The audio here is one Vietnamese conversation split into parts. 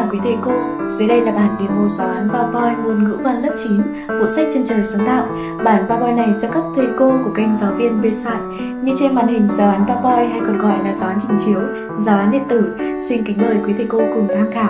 quý thầy cô, dưới đây là bản demo giáo án PowerPoint ngôn ngữ văn lớp 9, bộ sách Chân trời sáng tạo. Bản PowerPoint này do các thầy cô của kênh giáo viên biên soạn. Như trên màn hình giáo án PowerPoint hay còn gọi là giáo án trình chiếu, giáo án điện tử. Xin kính mời quý thầy cô cùng tham khảo.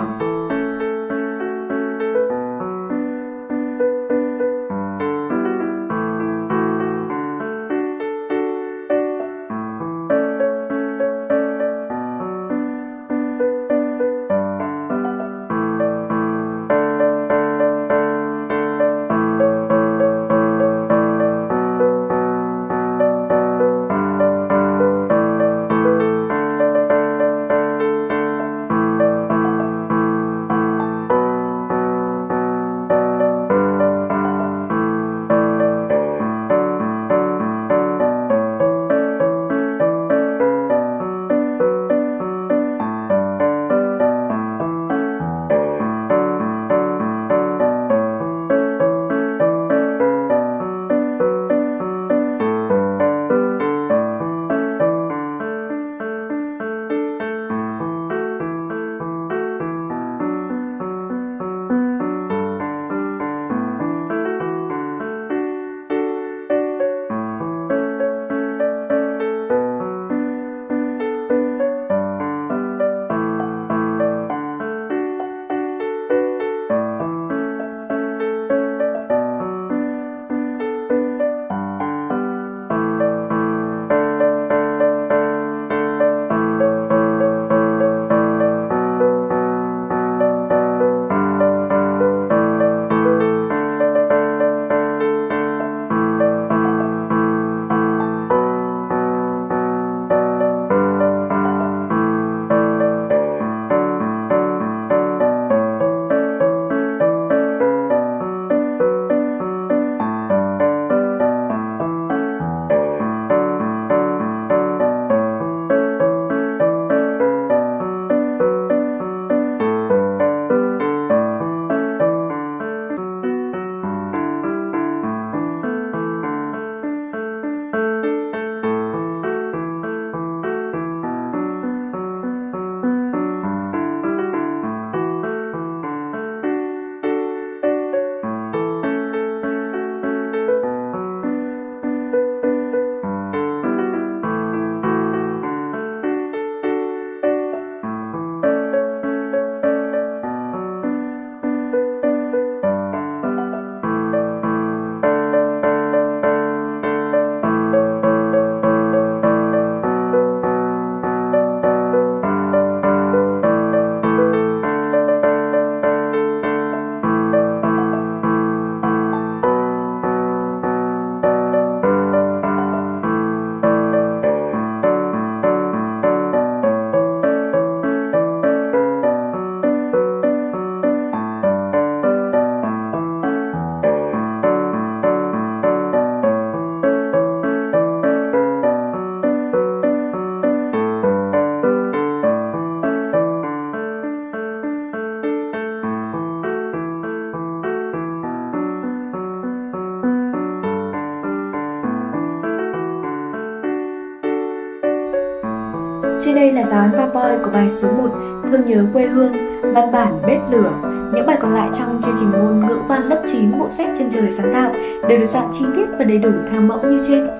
Trên đây là giáo án PowerPoint của bài số 1, Thương nhớ quê hương, văn bản bếp lửa. Những bài còn lại trong chương trình ngôn ngữ văn lớp 9 bộ sách Chân trời sáng tạo đều được soạn chi tiết và đầy đủ theo mẫu như trên.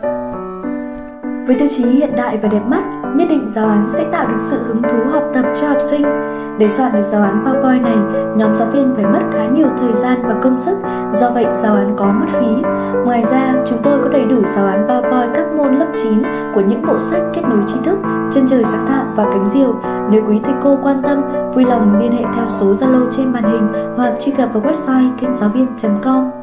Với tiêu chí hiện đại và đẹp mắt, nhất định giáo án sẽ tạo được sự hứng thú học tập cho học sinh. Để soạn được giáo án PowerPoint này, nhóm giáo viên phải mất khá nhiều thời gian và công sức, do vậy giáo án có mất phí. Ngoài ra, chúng tôi có đầy đủ giáo án PowerPoint các môn lớp 9 của những bộ sách Kết nối tri thức, Chân trời sáng tạo và Cánh diều. Nếu quý thầy cô quan tâm, vui lòng liên hệ theo số Zalo trên màn hình hoặc truy cập vào website kênh giáo viên.com.